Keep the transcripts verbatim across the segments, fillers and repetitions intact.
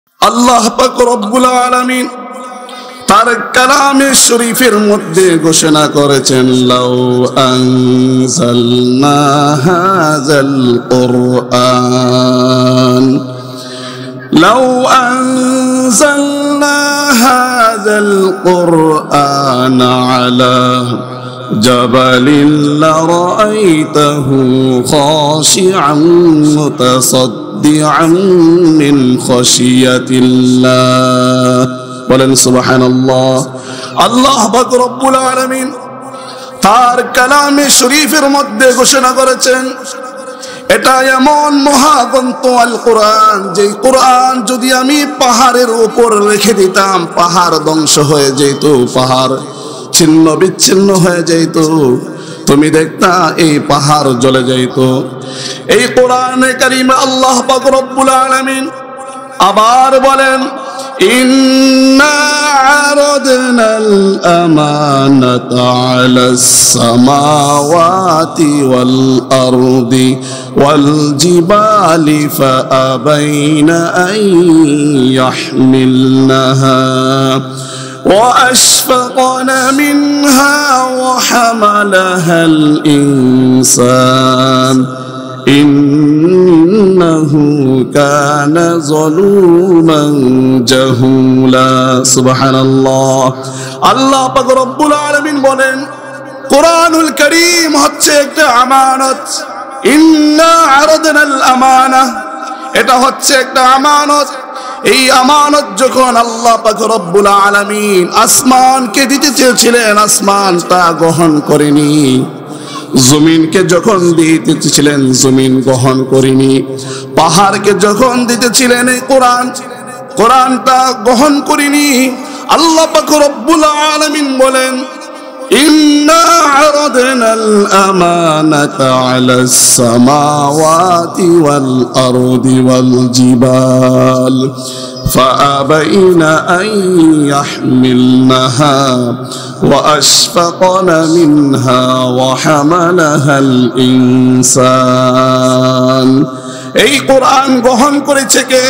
আল্লাহ পাক রব্বুল আলামিন তার কালামে শরীফের মধ্যে ঘোষণা করেছেন, লাউ আনজালনা হাযাল কুরআন লাউ আনজালনা হাযাল কুরআন আলা জাবালিন লারাআইতাহু খাশিআন মুতাসাদ্দিআন মিন খাশিয়াতিল্লাহ। বলেন সুবহানাল্লাহ। আল্লাহ পাক রব্বুল আলামিন তার কালামে শরীফের মধ্যে ঘোষণা করেছেন, এটা এমন মহাগ্রন্থ আল কোরআন, যে কোরআন যদি আমি পাহাড়ের উপর রেখে দিতাম, পাহাড় ধ্বংস হয়ে যেত, পাহাড় ছিন্ন বিচ্ছিন্ন হয়ে যেত, তুমি দেখতা এই পাহাড় জ্বলে যেত। এই কোরআনে কারিমে আল্লাহ পাক রব্বুল আলামিন আবার বলেন, ইন্না আরাদনাল আমানাতা আলাস সামাওয়াতি ওয়াল আরদি ওয়াল জিবালি ফাআবাইনা আন ইয়াহমিলনাহা وأشفقن منها وحملها الإنسان إنه كان ظلوما جهولا। سبحان الله। আল্লাহ পাক রব্বুল আলামিন বলেন, কোরআনুল কারীম হচ্ছে একটা আমানত। ইন্না আরাদনাল আমানা, এটা হচ্ছে একটা আমানত। এই আমানত যখন আল্লাহ পাক রব্বুল আলামিন আসমানকে দিতে চেয়েছিলেন, আসমান তা গ্রহণ করেনি। জমিনকে যখন দিতে চেয়েছিলেন, জমিন গ্রহণ করেনি। পাহাড়কে যখন দিতেছিলেন এই কোরআন, কোরআন তা গ্রহণ করেনি। আল্লাহ পাক রব্বুল আলামিন বলেন, ইন্না আরাদনাল আমানাতা আলাস সামাওয়াতি ওয়াল আরদি ওয়াল জিবাল ফাআবাইনা আন ইয়াহমিলনাহা ওয়া আশফাকনা মিনহা ওয়া হামালাহাল ইনসান। এই কোরআন গ্রহণ করেছে কে?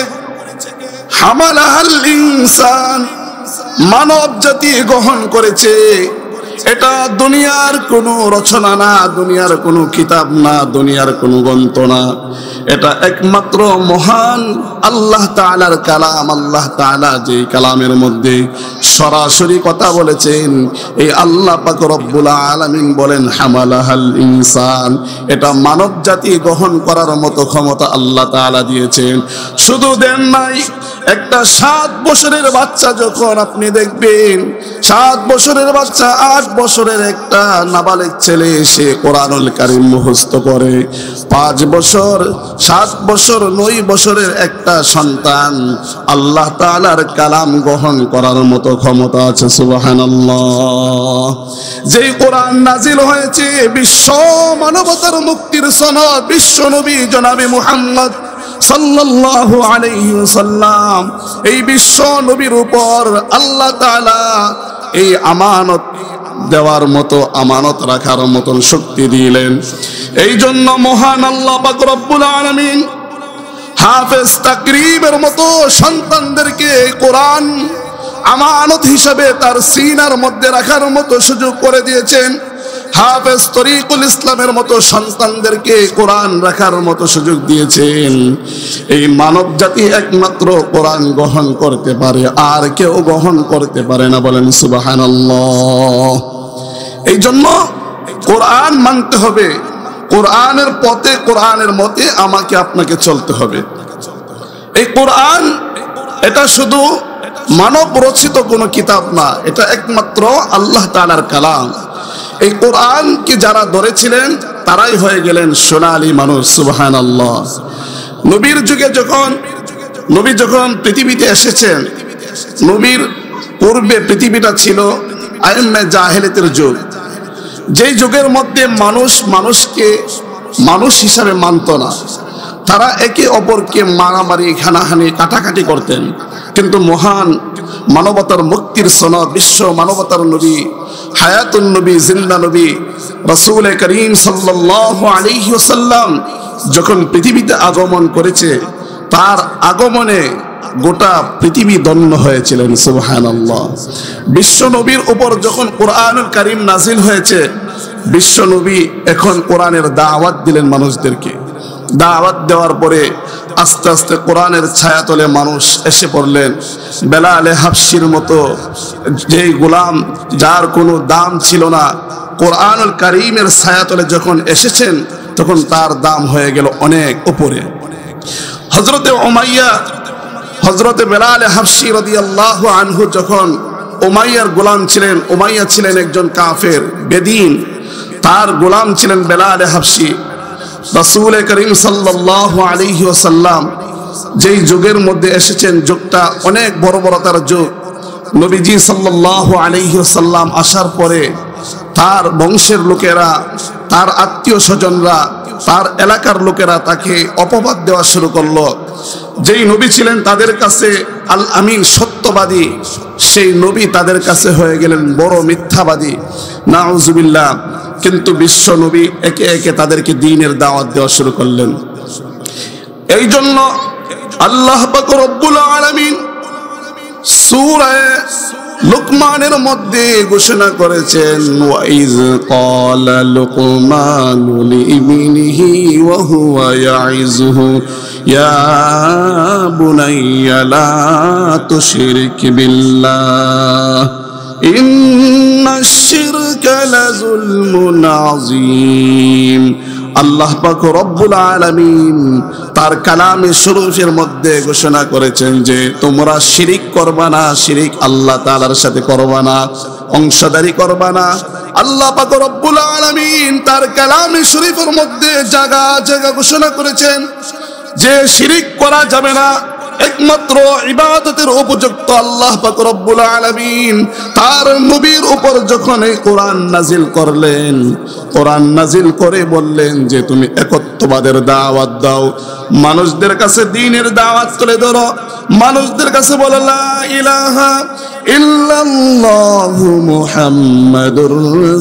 হামালাহাল ইনসান, মানব জাতি গ্রহণ করেছে। এটা দুনিয়ার কোনো রচনা না, দুনিয়ার কোনো কিতাব না, দুনিয়ার কোনো গ্রন্থ না। এটা একমাত্র মহান আল্লাহ তাআলার কালাম। আল্লাহ তাআলা যে কালামের মধ্যে সরাসরি কথা বলেছেন, এই আল্লাহ পাক রব্বুল আলামিন বলেন হামালাহাল ইনসান। এটা মানব জাতি গ্রহণ করার মতো ক্ষমতা আল্লাহ তাআলা দিয়েছেন। শুধু দেন নাই, একটা সাত বছরের বাচ্চা যখন আপনি দেখবেন, সাত বছরের বাচ্চা, আট বছরের একটা নাবালিগ ছেলে, সে কোরআনুল কারীম মুখস্থ করে। পাঁচ বছর, সাত বছর, নয় বছরের একটা সন্তান আল্লাহ তাআলার কালাম গ্রহণ করার মতো ক্ষমতা আছে। সুবহানাল্লাহ। যেই কোরআন নাজিল হয়েছে বিশ্ব মানবতার মুক্তির সনদ, বিশ্ব নবী জনাবে মুহাম্মদ সাল্লাল্লাহু আলাইহি ওয়াসাল্লাম, এই বিশ্ব নবীর উপর আল্লাহ তাআলা এই আমানত দেওয়ার মতো, আমানত রাখার মতন শক্তি দিলেন। এই জন্য মহান আল্লাহ পাক রব্বুল আলামিন হাফেজ তাকরিবের মতো সন্তানদেরকে কোরআন আমানত হিসাবে তার সিনার মধ্যে রাখার মতো সুযোগ করে দিয়েছেন। হাফেজ তরিকুল ইসলামের মতো সন্তানদেরকে কোরআন রাখার মতো সুযোগ দিয়েছেন। এই মানব জাতি একমাত্র কোরআন গ্রহণ করতে পারে, আর কেউ গ্রহণ করতে পারে না। বলেন সুবহানাল্লাহ। এই জন্য কোরআন মানতে হবে, কোরআনের পথে, কোরআনের মতে আমাকে আপনাকে চলতে হবে। এই কোরআন এটা শুধু মানব রচিত কোনো কিতাব না, এটা একমাত্র আল্লাহ তাআলার কালাম। এই কোরআনকে যারা ধরেছিলেন তারাই হয়ে গেলেন সোনালী মানুষ। সুবহানাল্লাহ। নবীর যুগে যখন নবী যখন পৃথিবীতে এসেছেন, নবীর পূর্বে পৃথিবীটা ছিল আইম্মে জাহেলিয়াতের যুগ। যেই যুগের মধ্যে মানুষ মানুষকে মানুষ হিসাবে মানত না, তারা একে অপরকে মারামারি, হানাহানি, কাটাকাটি করতেন। কিন্তু মহান মানবতার মুক্তির সনদ, বিশ্ব মানবতার নবী, হায়াতুন নবী, জিন্দা নবী রাসূল করিম সাল্লাল্লাহু আলাইহি ওয়াসাল্লাম যখন পৃথিবীতে আগমন করেছে, তার আগমনে গোটা পৃথিবী ধন্য হয়েছিলেন। সুবহানাল্লাহ। বিশ্ব নবীর উপর যখন কোরআনুল কারীম নাজিল হয়েছে, বিশ্ব নবী এখন কোরআনের দাওয়াত দিলেন মানুষদেরকে। দাওয়াত দেওয়ার পরে আস্তে আস্তে কোরআনের ছায়াতলে মানুষ এসে পড়লেন। বেলালে হাবশির মতো যেই গোলাম, যার কোনো দাম ছিল না, কোরআনুল কারীমের ছায়াতলে যখন এসেছেন তখন তার দাম হয়ে গেল অনেক উপরে। হযরতে উমাইয়া, হযরতে বেলালে হাবশি রাদিয়াল্লাহু আনহু যখন উমাইয়ার গোলাম ছিলেন, উমাইয়া ছিলেন একজন কাফের বেদিন, তার গোলাম ছিলেন বেলালে হাবশি। রাসূল করিম সাল্লাল্লাহু আলাইহি ওয়াসাল্লাম যেই যুগের মধ্যে এসেছেন, যুগটা অনেক বড় বড় তার যুগ। নবীজি সাল্লাল্লাহু আলাইহি ওয়াসাল্লাম আসার পরে তার বংশের লোকেরা, তার আত্মীয় স্বজনরা, তার এলাকার লোকেরা তাকে অপবাদ দেওয়া শুরু করলো। যেই নবী ছিলেন তাদের কাছে আল আমিন, সত্যবাদী, সেই নবী তাদের কাছে হয়ে গেলেন বড় মিথ্যাবাদী, নাউজুবিল্লাহ। কিন্তু বিশ্ব নবী একে একে তাদেরকে দ্বীনের দাওয়াত দেওয়া শুরু করলেন। এই জন্য আল্লাহ পাক রব্বুল আলামিন সূরা লুকমানের মধ্যে ঘোষণা করেছেন, ওয়াইজ ক্বালা লুকমানু লিইবনিহি ওয়া হুয়া ইয়াইযুহু ইয়া বুনাইয়া লা তুশরিক বিল্লাহ ইন্নাশ শিরকা লাযুলমুন আযীম। আল্লাহ পাক রব্বুল আলামিন তার কালামে শরীফের মধ্যে ঘোষণা করেছেন যে তোমরা শিরিক করবা না, শিরিক আল্লাহ তাআলার সাথে করবা না, অংশদারি করবা না। আল্লাহ পাক রব্বুল আলামিন তার কালামে শরীফের মধ্যে জায়গা জায়গা ঘোষণা করেছেন যে শিরিক করা যাবে না, একমাত্র ইবাদতের উপযুক্ত আল্লাহ পাক রব্বুল আলামিন তার নবীর উপর যখন এই কোরআন নাজিল করলেন, কোরআন নাজিল করে বললেন যে তুমি একত্ববাদের দাওয়াত দাও, মানুষদের কাছে দ্বীনের দাওয়াত তুলে ধরো, মানুষদের কাছে বলো লা ইলাহা ইল্লাল্লাহু মুহাম্মাদুর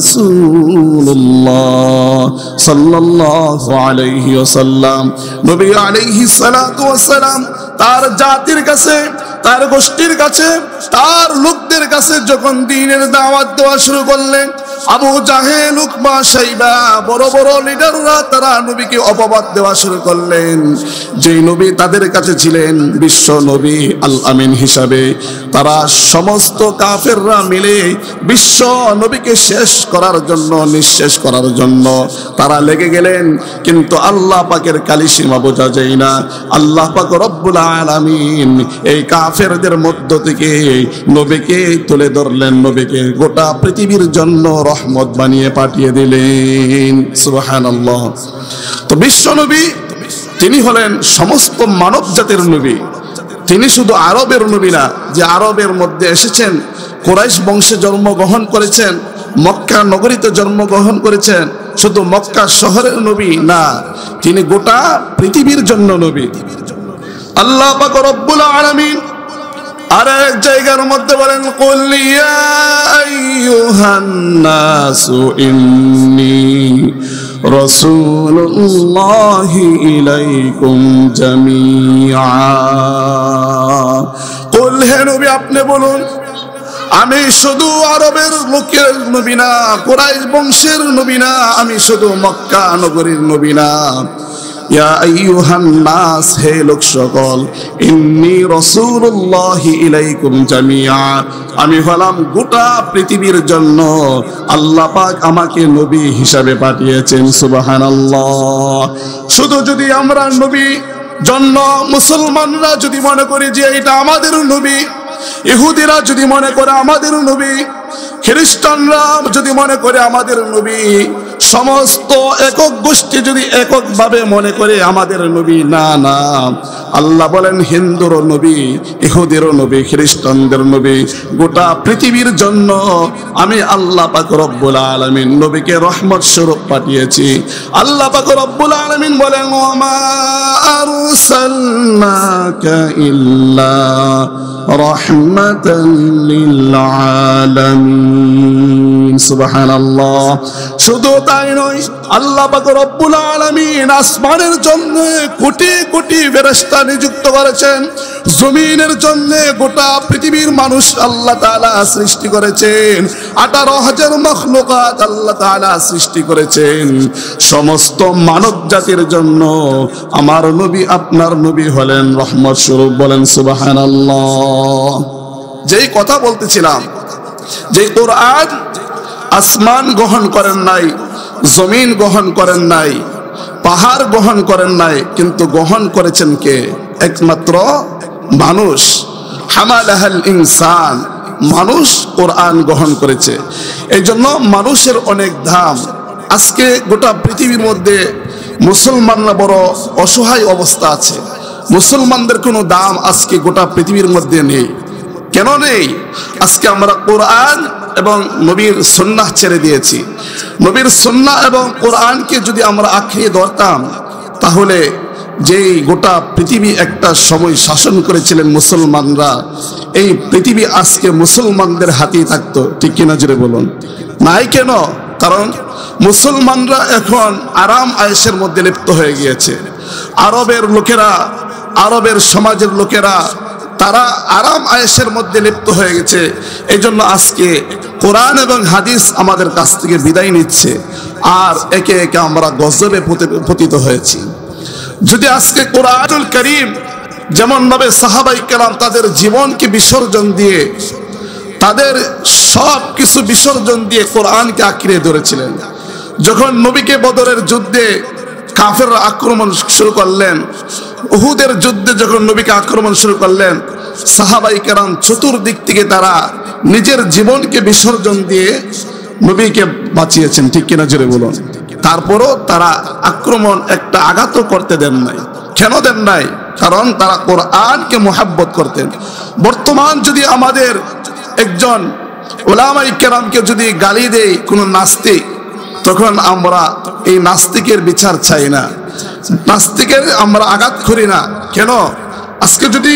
রাসূলুল্লাহ সাল্লাল্লাহু আলাইহি ওয়াসাল্লাম। নবী আলাইহিস সালাতু ওয়াস সালাম তার জাতির কাছে, তার গোষ্ঠীর কাছে, তার লোকদের কাছে যখন দ্বীনের দাওয়াত দেওয়া শুরু করলেন, আবু জাহেল, উকবা, শাইবা, বড় বড় লিডাররা তারা নবীকে অপবাদ দেওয়া শুরু করলেন। যেই নবী তাদের কাছে ছিলেন বিশ্ব নবী আল আমিন হিসাবে, তারা সমস্ত কাফেররা মিলে বিশ্ব নবীকে শেষ করার জন্য, নিঃশেষ করার জন্য তারা লেগে গেলেন। কিন্তু আল্লাহ পাকের কালিসীমা বোঝা যায় না। আল্লাহ পাক রব্বুল আলামিন এই কাফেরদের মধ্য থেকে নবীকে তুলে ধরলেন, নবীকে গোটা পৃথিবীর জন্য রহমত বানিয়ে পাঠিয়ে দিলেন। সুবহানাল্লাহ। তো বিশ্ব নবী তিনি হলেন সমস্ত মানব জাতির নবী। তিনি শুধু আরবের নবী না যে আরবের মধ্যে এসেছেন, কুরাইশ বংশে জন্মগ্রহণ করেছেন, মক্কা নগরীতে জন্মগ্রহণ করেছেন, শুধু মক্কা শহরের নবী না, তিনি গোটা পৃথিবীর জন্য নবী। আল্লাহ পাক রব্বুল আলামিন আরেক জায়গার মধ্যে বলেন, কুল ইয়া আইয়ুহান নাসু ইন্নী রাসূলুল্লাহি ইলাইকুম জামিআ। কুল, হে নবী আপনি বলুন, আমি শুধু আরবের লোকের নবী না, কুরাইশ বংশের নবী না, আমি শুধু মক্কা নগরীর নবী না। ইয়া আইয়ুহান নাস, হে লোক সকল, ইন্নী রাসূলুল্লাহি ইলাইকুম জামিআ, আমি হলাম গোটা পৃথিবীর জন্য। আল্লাহ পাক আমাকে নবী হিসাবে পাঠিয়েছেন। সুবহানাল্লাহ। শুধু যদি আমরা নবী জন্য মুসলমানরা যদি মনে করি যে এটা আমাদের নবী, ইহুদিরা যদি মনে করে আমাদের নবী, খ্রিস্টানরা যদি মনে করে আমাদের নবী, সমস্ত একক গোষ্ঠী যদি এককভাবে মনে করে আমাদের নবী, না না, আল্লাহ বলেন হিন্দুর নবী, ইহুদির নবী, খ্রিস্টানদের নবী, গোটা পৃথিবীর জন্য আমি আল্লাহ পাক রব্বুল আলামিন নবীকে রহমত স্বরূপ পাঠিয়েছি। আল্লাহ পাক রব্বুল আলামিন বলেন, ওয়ামা আরসালনাকা ইল্লা রাহমাতাল লিল আলামিন। আলামিন। সুবহানাল্লাহ। শুধু তাই নয়, আল্লাহ পাক রব্বুল আলামিন আসমানের জন্য কোটি কোটি ফেরেশতা নিযুক্ত করেছেন, জমিনের জন্য গোটা পৃথিবীর মানুষ আল্লাহ তাআলা সৃষ্টি করেছেন, আঠারো হাজার মাখলুকাত আল্লাহ তাআলা সৃষ্টি করেছেন। সমস্ত মানব জাতির জন্য আমার নবী আপনার নবী হলেন রহমত স্বরূপ। বলেন সুবহানাল্লাহ। যেই কথা বলতেছিলাম, যে কোরআন আসমান গ্রহণ করেন নাই, জমিন গ্রহণ করেন নাই, পাহাড় গ্রহণ করেন নাই, কিন্তু গ্রহণ করেছেন কে? একমাত্র মানুষ। হামালাহাল ইনসান, মানুষ কোরআন গ্রহণ করেছে। এই জন্য মানুষের অনেক দাম। আজকে গোটা পৃথিবীর মধ্যে মুসলমানরা বড় অসহায় অবস্থা আছে। মুসলমানদের কোনো দাম আজকে গোটা পৃথিবীর মধ্যে নেই। কেন নেই? আজকে আমরা কোরআন এবং নবীর সুন্নাহ ছেড়ে দিয়েছি। নবীর সুন্নাহ এবং কোরআনকে যদি আমরা আঁকড়ে ধরতাম, তাহলে যেই গোটা পৃথিবী একটা সময় শাসন করেছিলেন মুসলমানরা, এই পৃথিবী আজকে মুসলমানদের হাতেই থাকতো। ঠিক কিনা জুড়ে বলুন? নাই কেন? কারণ মুসলমানরা এখন আরাম আয়েশের মধ্যে লিপ্ত হয়ে গিয়েছে। আরবের লোকেরা, আরবের সমাজের লোকেরা তারা আরাম আয়েশের মধ্যে লিপ্ত হয়ে গেছে। এই জন্য আজকে কোরআন এবং হাদিস আমাদের কাছ থেকে বিদায় নিচ্ছে, আর একে একে আমরা গজবে পতিত হয়েছি। যদি আজকে কোরআনুল কারীম যেমন ভাবে সাহাবাই কেরাম তাদের জীবনকে বিসর্জন দিয়ে, তাদের সব কিছু বিসর্জন দিয়ে কোরআনকে আঁকড়ে ধরেছিলেন। যখন নবীকে বদরের যুদ্ধে কাফেররা আক্রমণ শুরু করলেন, উহুদের যুদ্ধে যখন নবীকে আক্রমণ শুরু করলেন, সাহাবাই কেরাম চতুর্দিক থেকে তারা নিজের জীবনকে বিসর্জন দিয়ে নবীকে বাঁচিয়েছেন। ঠিক কিনা জোরে বলুন? তারপরও তারা আক্রমণ একটা আঘাত করতে দেন নাই। কেন দেন নাই? কারণ তারা কোরআনকে মুহাব্বত করতেন। বর্তমান যদি আমাদের একজন উলামাই কেরামকে যদি গালি দেয় কোনো নাস্তিক, তখন আমরা এই নাস্তিকের বিচার চাই না, নাস্তিকের আমরা আঘাত করি না। কেন? আজকে যদি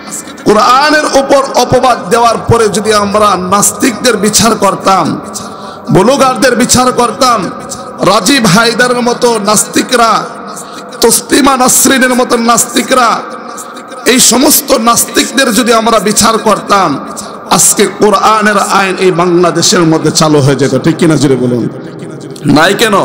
কোরআনের উপর অপবাদ দেওয়ার পরে যদি আমরা নাস্তিকদের বিচার করতাম, ব্লগারদের বিচার করতাম, রাজীব হায়দারের মতো নাস্তিকরা, তসলিমা নাসরিনের মতো নাস্তিকরা, এই সমস্ত নাস্তিকদের যদি আমরা বিচার করতাম, আজকে কোরআনের আইন এই বাংলাদেশের মধ্যে চালু হয়ে যেত। ঠিক কিনা জুড়ে বলুন? নাই কেন?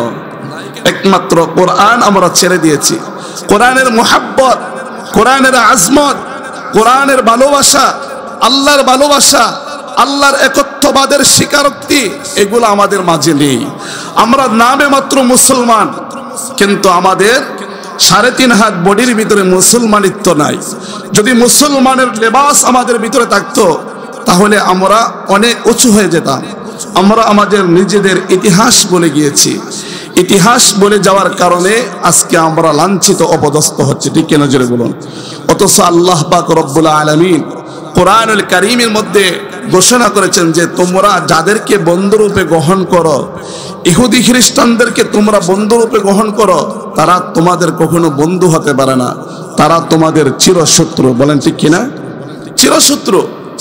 একমাত্র কোরআন আমরা ছেড়ে দিয়েছি। কোরআনের মুহাব্বত, কোরআনের আজমত, কোরআনের ভালোবাসা, আল্লাহর ভালোবাসা, আল্লাহর একত্ববাদের স্বীকারোক্তি, এগুলো আমাদের মাঝে নেই। আমরা নামে মাত্র মুসলমান, কিন্তু আমাদের সাড়ে তিন হাত বডির ভিতরে মুসলমানিত্ব নাই। যদি মুসলমানের লেবাস আমাদের ভিতরে থাকতো, তাহলে আমরা অনেক উঁচু হয়ে যেতাম। আমরা আমাদের নিজেদের ইতিহাস বলে গিয়েছি। ইতিহাস বলে যাওয়ার কারণে আজকে আমরা লাঞ্ছিত, অপদস্থ হচ্ছে। ঠিক কেন জোরে বলুন? অথচ আল্লাহ পাক রব্বুল আলামিন কোরআনুল কারীমের মধ্যে ঘোষণা করেছেন যে তোমরা যাদেরকে বন্ধুরূপে গ্রহণ করো, ইহুদি খ্রিস্টানদেরকে তোমরা বন্ধুরূপে গ্রহণ করো, তারা তোমাদের কখনো বন্ধু হতে পারে না, তারা তোমাদের চিরশত্রু। বলেন ঠিক কিনা? চিরশত্রু।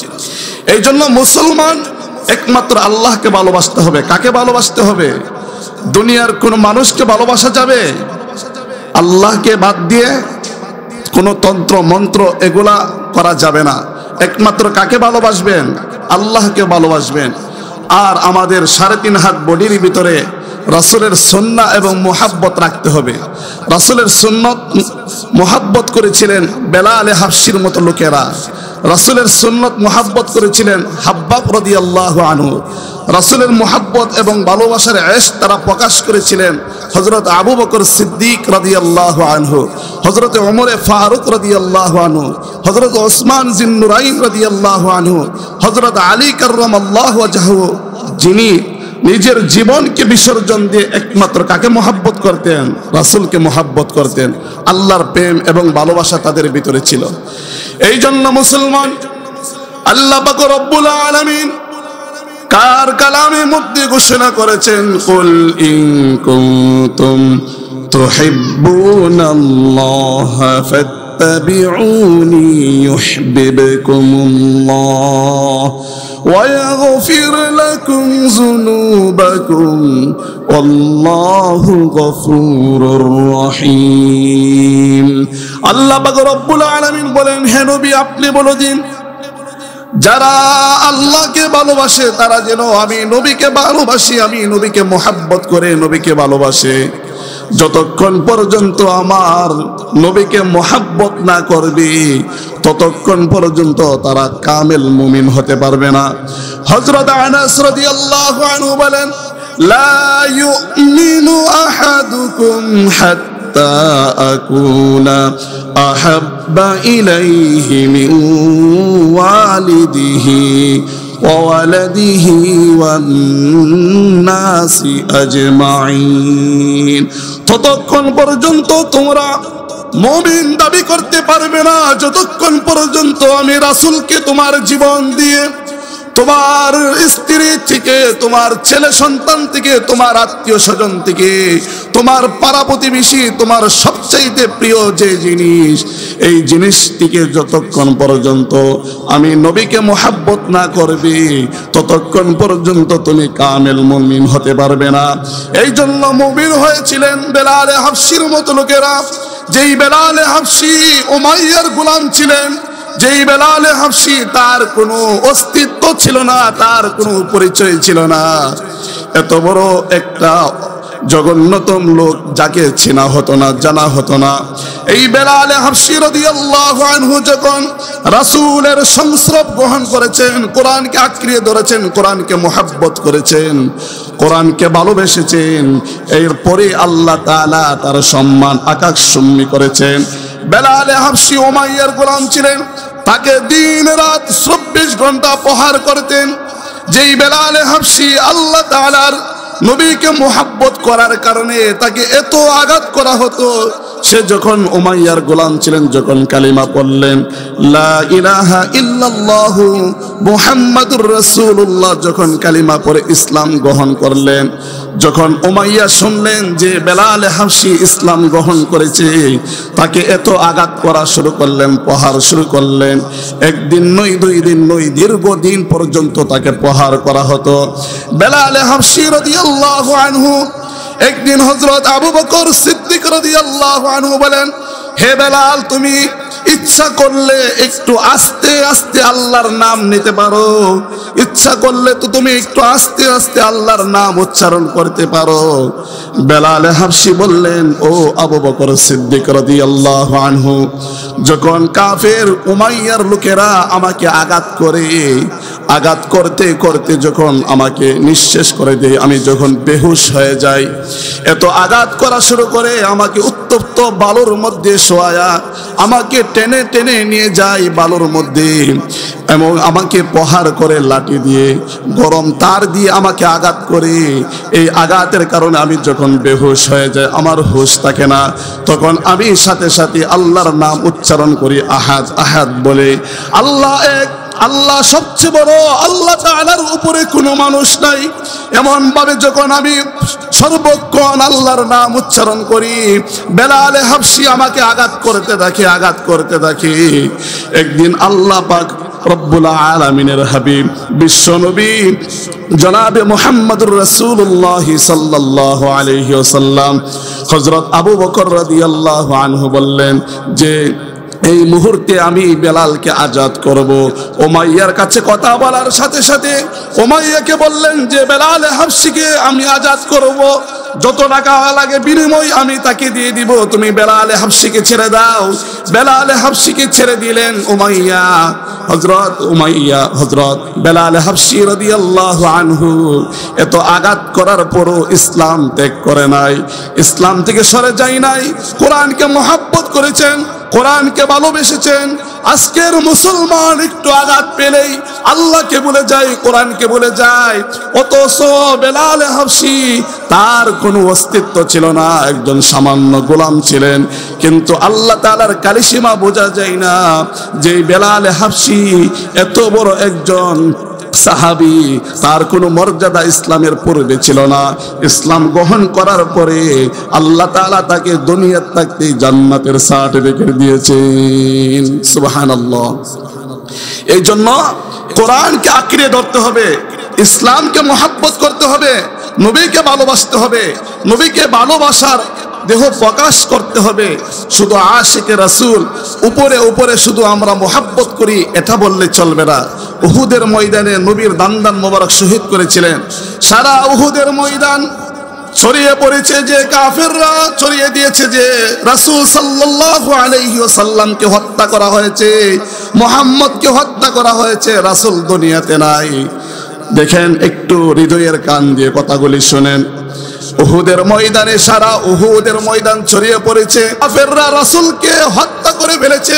এই জন্য মুসলমান একমাত্র আল্লাহকে ভালোবাসতে হবে। কাকে ভালোবাসতে হবে? দুনিয়ার কোন মানুষকে ভালোবাসা যাবে? আল্লাহকে বাদ দিয়ে কোনো তন্ত্র মন্ত্র এগুলা করা যাবে না। একমাত্র কাকে ভালোবাসবেন? আল্লাহকে ভালোবাসবেন। আর আমাদের সাড়ে তিন হাত বডির ভিতরে রাসূলের সুন্নাহ এবং মুহাব্বত রাখতে হবে। রাসূলের সুন্নত মুহাব্বত করেছিলেন বেলাল হাবশির মতো লোকেরা। রাসূলের সুন্নত মুহাব্বত করেছিলেন হাব্বাব রাদিয়াল্লাহু আনহু। রাসূলের মুহাব্বত এবং ভালোবাসার ইশক তারা প্রকাশ করেছিলেন হযরত আবু বকর সিদ্দিক রাদিয়াল্লাহু আনহু, হযরত ওমর ফারুক রাদিয়াল্লাহু আনহু, হযরত ওসমান জিন্নুরাইন রাদিয়াল্লাহু আনহু, হযরত আলী কাররামাল্লাহু ওয়াজহু, যিনি নিজের জীবনকে বিসর্জন দিয়ে একমাত্র কাকে মুহাব্বত করতেন? রাসূলকে মুহাব্বত করতেন। আল্লাহর প্রেম এবং ভালোবাসা তাদের ভিতরে ছিল। এই জন্য মুসলমান আল্লাহ পাক রব্বুল আলামিন কার কালামের মধ্যে ঘোষণা করেছেন, কুল ইন কুনতুম তুহিব্বুনাল্লাহ ফাত্তাবিউনি ইউহিব্বুকুমুল্লাহ ويغفر لكم ذنوبكم والله غفور رحيم আল্লাহ পাক রব্বুল আলামিন বলেন, হে নবী আপনি বলে দিন, যারা আল্লাহকে ভালোবাসে তারা যেন আমি নবীকে ভালোবাসি, আমি নবীকে মোহাব্বত করে নবীকে ভালোবাসে। যতক্ষণ পর্যন্ত আমার নবীকে মোহাব্বত না করবে ততক্ষণ পর্যন্ত তারা কামেল মুমিন হতে পারবে না। হযরত আনাস রাদিয়াল্লাহু আনহু বলেন, লা ইউমিনু আহাদুকুম হাত্তা আকুনা আহাব্বা ইলাইহি মিন ওয়ালিদিহি ওয়া ওয়ালাদিহি ওয়ান নাসি আজমাইন। ততক্ষণ পর্যন্ত তোমরা মুমিন দাবি করতে পারবে না যতক্ষণ পর্যন্ত আমি রাসূলকে তোমার জীবন দিয়ে, তোমার স্ত্রী থেকে, তোমার ছেলে সন্তান থেকে, তোমার আত্মীয় স্বজন থেকে, তোমার পাড়া প্রতিবেশী, তোমার সবচাইতে প্রিয় যে জিনিস, এই জিনিসটিকে যতক্ষণ পর্যন্ত আমি নবীকে মোহাব্বত না করবে ততক্ষণ পর্যন্ত তুমি কামেল মুমিন হতে পারবে না। এই জন্য মুমিন হয়েছিলেন বেলালে হাবশির মতো লোকেরা। যেই বেলালে হাবশি উমাইয়ার গোলাম ছিলেন, যেই বেলালে হাবশি তার কোনো অস্তিত্ব ছিল না, তার কোনো পরিচয় ছিল না, এত বড় একটা জঘন্যতম লোক যাকে চেনা হতো না, জানা হতো না। এই বেলালে হাবশি রাদিয়াল্লাহু আনহু যখন রাসূলের সংস্রব গ্রহণ করেছেন, কোরআনকে আঁকড়িয়ে ধরেছেন, কোরআনকে মোহাব্বত করেছেন, কোরআনকে ভালোবেসেছেন, এরপরে আল্লাহ তাআলা তার সম্মান আকাশচুম্বী করেছেন। বেলালে হাবশি উমাইয়ার গোলাম ছিলেন, তাকে দিন রাত চব্বিশ ঘন্টা প্রহার করতেন। যেই বেলালে হাবশি আল্লাহ তাআলার নবীকে মোহাব্বত করার কারণে তাকে এত আঘাত করা হতো, সে যখন উমাইয়ার গোলাম ছিলেন, যখন কালিমা পড়লেন লা ইলাহা ইল্লাল্লাহু মুহাম্মাদুর রাসূলুল্লাহ, যখন কালিমা পড়ে ইসলাম গ্রহণ করলেন, যখন উমাইয়া শুনলেন যে বেলালে হাবশি ইসলাম গ্রহণ করেছে, তাকে এত আঘাত করা শুরু করলেন, প্রহার শুরু করলেন। একদিন নয়, দুই দিন নয়, দীর্ঘদিন পর্যন্ত তাকে প্রহার করা হতো। বেলালে হাবশি রাদিয়াল্লাহু আনহু একদিন হযরত আবু বকর সিদ্দিক রাদিয়াল্লাহু আনহু বলেন, হে বেলাল, তুমি ইচ্ছা করলে একটু আস্তে আস্তে আল্লাহর নাম নিতে পারো, ইচ্ছা করলে তো তুমি একটু আস্তে আস্তে আল্লাহর নাম উচ্চারণ করতে পারো। বেলালে হাবশি বললেন, ও আবু বকর সিদ্দিক রাদিয়াল্লাহু আনহু, যখন কাফের উমাইয়ার লোকেরা আমাকে আঘাত করে, আঘাত করতে করতে যখন আমাকে নিঃশেষ করে দেয়, আমি যখন বেহুশ হয়ে যাই, এত আঘাত করা শুরু করে, আমাকে উত্তপ্ত বালুর মধ্যে শোয়ায়া আমাকে টেনে টেনে নিয়ে যায় বালুর মধ্যে, এবং আমাকে প্রহার করে লাঠি দিয়ে, গরম তার দিয়ে আমাকে আঘাত করে। এই আঘাতের কারণে আমি যখন বেহুশ হয়ে যাই, আমার হুঁশ থাকে না, তখন আমি সাথে সাথে আল্লাহর নাম উচ্চারণ করি, আহাদ আহাদ বলে। আল্লাহ এক, আল্লাহ সবচেয়ে বড়, আল্লাহ তাআলার উপরে কোনো মানুষ নাই, এমন ভাবে যখন আমি সর্বক্ষণ আল্লাহর নাম উচ্চারণ করি, বেলালে হাবশি আমাকে আঘাত করতে থাকে, আঘাত করতে থাকে। একদিন আল্লাহ পাক রব্বুল আলামিনের হাবিব বিশ্ব নবী জনাবে মুহাম্মদুর রাসূলুল্লাহ সাল্লাল্লাহু আলাইহি ওয়াসাল্লাম হযরত আবু বকর রাদিয়াল্লাহু আনহু বললেন যে এই মুহূর্তে আমি বেলালকে আজাদ করব। উমাইয়ার কাছে কথা বলার সাথে সাথে উমাইয়াকে বললেন যে বেলাল হাবশিকে আমি আজাদ করব, যত টাকা লাগে বিনিময় আমি তাকে দিয়ে দিব, তুমি বেলাল হাবশিকে ছেড়ে দাও। বেলাল হাবশিকে ছেড়ে দিলেন উমাইয়া। হযরত উমাইয়া হযরত বেলাল হাবশি রাদিয়াল্লাহু আনহু এত আঘাত করার পরও ইসলাম ত্যাগ করে নাই, ইসলাম থেকে সরে যায় নাই, কোরআনকে মহব্বত করেছেন, কোরআনকে ভালোবেসেছেন। আজকের মুসলমান একটু আঘাত পেলেই আল্লাহকে ভুলে যায়, কোরআনকে ভুলে যায়। অথচ বেলাল হাবশি তার কোনো অস্তিত্ব ছিল না, একজন সামান্য গোলাম ছিলেন, কিন্তু আল্লাহ তাআলার কালিসীমা বোঝা যায় না যে বেলাল হাবশি এত বড় একজন সাহাবী, তার কোনো মর্যাদা ইসলামের পূর্বে ছিল না। ইসলাম গ্রহণ করার পরে আল্লাহ তাআলা তাকে দুনিয়ার থাকতে জান্নাতের সার্টিফিকেট দিয়েছেন। সুবহানাল্লাহ। এই জন্য কোরআনকে আঁকড়ে ধরতে হবে, ইসলামকে মহব্বত করতে হবে, নবীকে ভালোবাসতে হবে, নবীকে ভালোবাসার দেহ প্রকাশ করতে হবে। শুধু আশিকে রাসূল উপরে উপরে শুধু আমরা মহব্বত করি এটা বললে চলবে না। উহুদের ময়দানে নবীর দান্দান মোবারক শহীদ করেছিলেন। সারা উহুদের ময়দান ছড়িয়ে পড়েছে যে কাফেররা ছড়িয়ে দিয়েছে যে রাসূল সাল্লাল্লাহু আলাইহি ওয়াসাল্লামকে হত্যা করা হয়েছে, মুহাম্মদকে হত্যা করা হয়েছে, রাসূল দুনিয়াতে নাই। দেখেন একটু হৃদয়ের কান দিয়ে কথাগুলি শুনেন। উহুদের ময়দানে সারা উহুদের ময়দান ছড়িয়ে পড়েছে, কাফেররা রাসূলকে হত্যা করে ফেলেছে।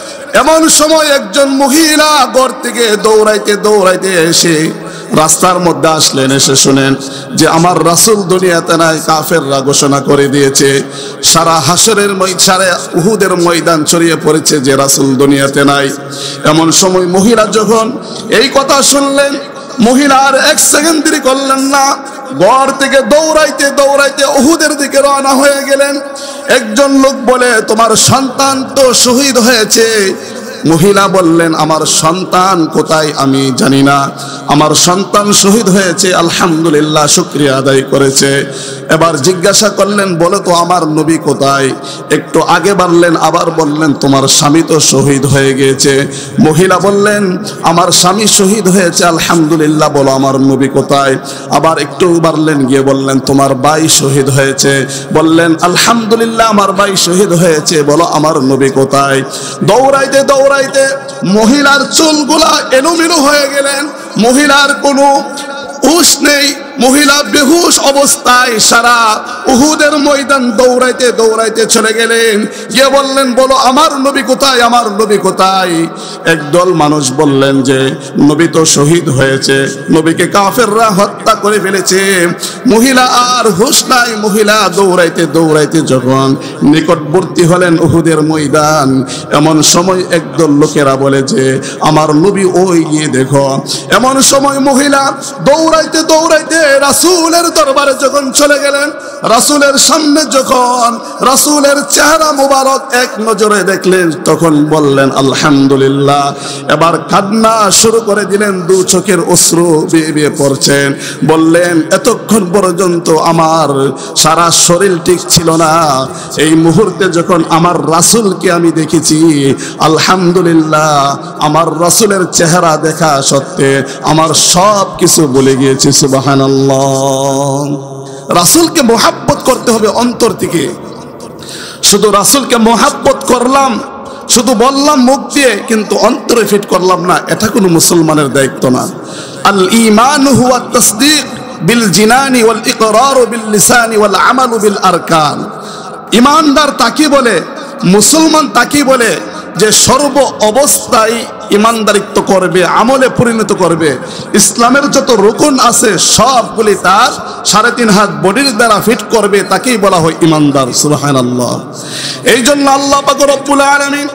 এমন সময় একজন মহিলা ঘর থেকে দৌড়াইতে দৌড়াইতে এসে রাস্তার মধ্যে আসলেন। এসে শুনেন যে আমার রাসূল দুনিয়াতে নাই, কাফেররা ঘোষণা করে দিয়েছে। সারা হাসরের সারা উহুদের ময়দান ছড়িয়ে পড়েছে যে রাসূল দুনিয়াতে নাই। এমন সময় মহিলা যখন এই কথা শুনলেন, মহিলা আর এক সেকেন্ড দেরি করলেন না, ঘর থেকে দৌড়াইতে দৌড়াইতে উহুদের দিকে রওনা হয়ে গেলেন। একজন লোক বলে তোমার সন্তান তো শহীদ হয়েছে। মহিলা বললেন আমার সন্তান কোথায় আমি জানি না, আমার সন্তান শহীদ হয়েছে আলহামদুলিল্লাহ, শুকরিয়া আদায় করেছে। এবার জিজ্ঞাসা করলেন বলো তো আমার নবী কোথায়? একটু আগে বাড়লেন, আবার বললেন তোমার স্বামী তো শহীদ হয়ে গিয়েছে। মহিলা বললেন আমার স্বামী শহীদ হয়েছে আলহামদুলিল্লাহ, বলো আমার নবী কোথায়? আবার একটু বাড়লেন, গিয়ে বললেন তোমার ভাই শহীদ হয়েছে। বললেন আলহামদুলিল্লাহ আমার ভাই শহীদ হয়েছে, বলো আমার নবী কোথায়? দৌড়াইতে দৌড়াইতে মহিলার চুলগুলা এলোমেলো হয়ে গেলেন, মহিলার কোনো হুঁশ নেই, মহিলা বেহুশ অবস্থায় সারা উহুদের ময়দান দৌড়াইতে দৌড়াইতে চলে গেলেন। গিয়ে বললেন বলো আমার নবী কোথায়, আমার নবী কোথায়? একদল মানুষ বললেন যে নবী তো শহীদ হয়েছে, নবীকে কাফেররা হত্যা করে ফেলেছে। মহিলা আর হুঁশ নাই, মহিলা দৌড়াইতে দৌড়াইতে যখন নিকটবর্তী হলেন উহুদের ময়দান, এমন সময় একদল লোকেরা বলে যে আমার নবী ওই গিয়ে দেখো। এমন সময় মহিলা দৌড়াইতে দৌড়াইতে রাসূলের দরবারে যখন চলে গেলেন, রাসূলের সামনে যখন রাসূলের চেহারা মুবারক এক নজরে দেখলেন, তখন বললেন আলহামদুলিল্লাহ। এবার কান্না শুরু করে দিলেন, দু চোখের অশ্রু বেয়ে বেয়ে পড়ছেন। বললেন এতক্ষণ পর্যন্ত আমার সারা শরীর ঠিক ছিল না, এই মুহূর্তে যখন আমার রাসূলকে আমি দেখেছি আলহামদুলিল্লাহ, আমার রাসূলের চেহারা দেখা সত্ত্বে আমার সব কিছু ভুলে গিয়েছি। সুবহানাল্লাহ। রাসূলকে মহব্বত করতে হবে অন্তর থেকে। শুধু রাসূলকে মহব্বত করলাম, শুধু বললাম মুখ দিয়ে, কিন্তু অন্তরে ফিট করলাম না, এটা কোনো মুসলমানের দায়িত্ব না। আল ঈমান হুয়া তাসদীক বিল জিনানি ওয়াল ইকরার বিল লিসানি ওয়াল আমাল বিল আরকান। ঈমানদার তাকে বলে, মুসলমান তাকে বলে যে সর্ব অবস্থায় ইমানদারিত্ব করবে, আমলে পরিণত করবে। ইসলামের যত রুকন আছে সবগুলি তার সাড়ে তিন হাত বডির দ্বারা ফিট করবে, তাকেই বলা হয় ইমানদার। সুবহানাল্লাহ। এই জন্য আল্লাহ পাক রব্বুল আলামিন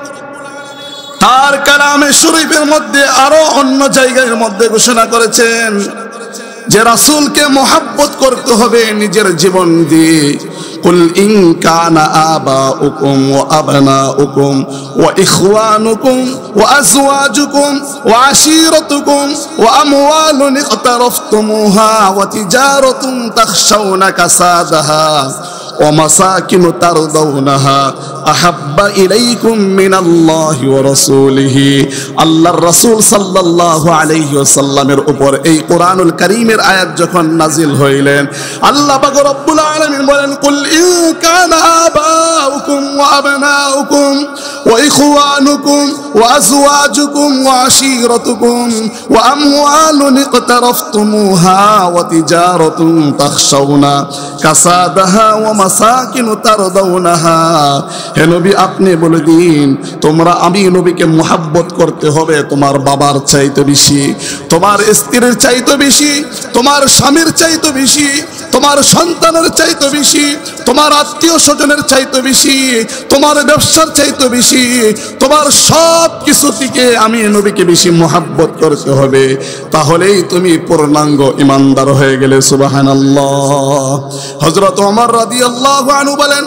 তার কালামে শরীফের মধ্যে আরো অন্য জায়গার মধ্যে ঘোষণা করেছেন যে রাসূলকে মহব্বত করতে হবে নিজের জীবন দিয়ে। قل إن كان آباؤكم وأبناؤكم وإخوانكم وأزواجكم وعشيرتكم وأموال اقترفتموها وتجارة تخشون كسادها ومساكن ترضونها أحب إليكم من الله ورسوله। আল্লাহর রাসূল সাল্লাল্লাহু আলাইহি ওয়াসাল্লামের উপর এই কোরআনুল কারীমের আয়াত যখন নাজিল হইলেন, আল্লাহ পাক রব্বুল আলামিন বলেন কুল ইন কানা আবাউকুম ওয়া আবনাউকুম ওয়া ইখওয়ানুকুম ওয়া আজওয়াজুকুম ওয়া আশীরাতুকুম ওয়া আমওয়ালুন ইকতারাফতুমুহা ওয়া তিজারাতুন তাখশাউনা কাসাদাহা ওয়া মাসাকিন তারদাউনাহা। হে নবী আপনি বলে দিন, তোমরা আমি নবীকে মুহাব্বত করতে হবে তোমার বাবার চাইতে বেশি, তোমার স্ত্রীর চাইতে বেশি, তোমার স্বামীর চাইতে বেশি, তোমার সন্তানের চাইতে বেশি, তোমার আত্মীয় স্বজনের চাইতে বেশি, তোমার ব্যবসার চাইতে বেশি, তোমার সব কিছু থেকে আমি নবীকে বেশি মুহাব্বত করতে হবে, তাহলেই তুমি পূর্ণাঙ্গ ঈমানদার হয়ে গেলে। সুবহানাল্লাহ। হযরত ওমর রাদিয়াল্লাহু আনহু বলেন,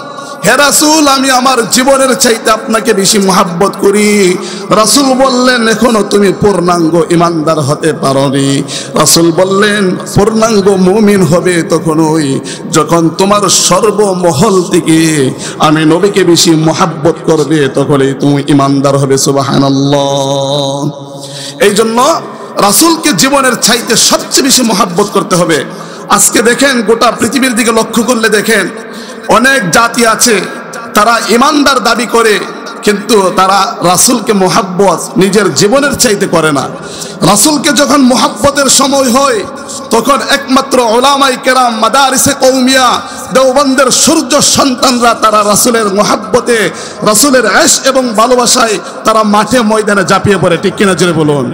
হে রাসূল, আমি আমার জীবনের চাইতে আপনাকে বেশি মহব্বত করি। রাসূল বললেন, এখনো তুমি পূর্ণাঙ্গ ঈমানদার হতে পারোনি। রাসূল বললেন, পূর্ণাঙ্গ মুমিন হবে তখনই যখন তোমার সর্বমহল থেকে আমি নবীকে বেশি মহব্বত করবে, তখনই তুমি ঈমানদার হবে। সুবহানাল্লাহ। এই জন্য রাসূলকে জীবনের চাইতে সবচেয়ে বেশি মহব্বত করতে হবে। আজকে দেখেন, গোটা পৃথিবীর দিকে লক্ষ্য করলে দেখেন, অনেক জাতি আছে তারা ঈমানদার দাবি করে, কিন্তু তারা রাসূলকে মহব্বত নিজের জীবনের চাইতে করে না। রাসূলকে যখন মহব্বতের সময় হয়, তখন একমাত্র উলামায়ে কেরাম, মাদারিসে কওমিয়া, দেওবন্দের সূর্য সন্তানরা তারা রাসূলের মহব্বতে, রাসূলের ইশক এবং ভালোবাসায় তারা মাঠে ময়দানে ঝাঁপিয়ে পড়ে। ঠিক কিনা জোরে বলুন?